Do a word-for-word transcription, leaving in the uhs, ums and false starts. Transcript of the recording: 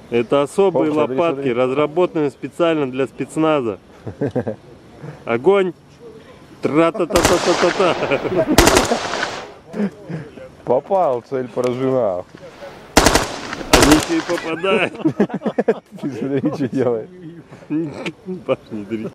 Это особые Оп, смотри, лопатки, смотри. разработанные специально для спецназа. Огонь! Тра-та-та-та-та-та-та! Попал, цель поражена. Они еще и попадают. Ты смотри, что делает. Паш, не дрись.